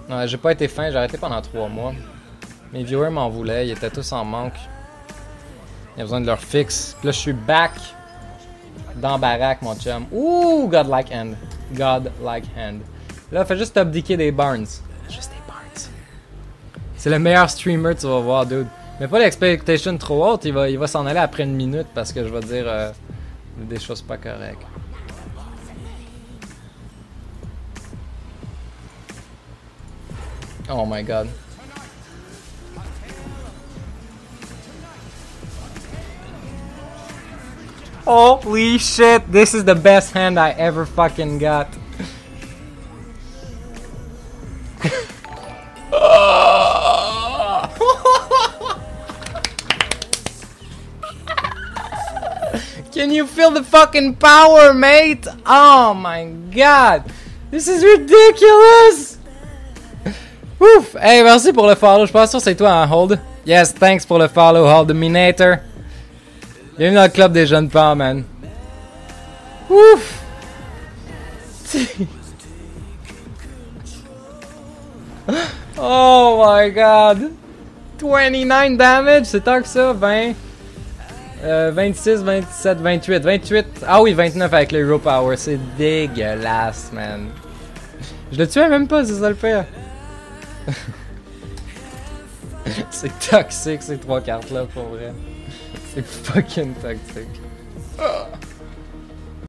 Ouais, j'ai pas été fin, j'ai arrêté pendant 3 mois. Mes viewers m'en voulaient, ils étaient tous en manque. Il y a besoin de leur fixe. Puis là, je suis back dans baraque, mon chum. Ouh, godlike hand. Godlike hand. Là, fais juste abdiquer des barns. Juste des barns. C'est le meilleur streamer, tu vas voir, dude. Mais pas l'expectation trop haute, il va s'en aller après une minute parce que je vais dire des choses pas correctes. Oh my god. Holy shit, this is the best hand I ever fucking got. Can you feel the fucking power, mate? Oh my god. This is ridiculous. Ouf. Hey, merci pour le follow. Je pense que c'est toi, hein, Hold. Yes, thanks pour le follow, Hold the Minator. Bienvenue dans le club des jeunes pans, man. Ouf. Oh my god. 29 damage, c'est tant que ça. 20. 26, 27, 28. 28. Ah oui, 29 avec le Hero Power. C'est dégueulasse, man. Je le tuais même pas, c'est ça le pire. C'est toxique ces 3 cartes là pour vrai. C'est fucking toxique.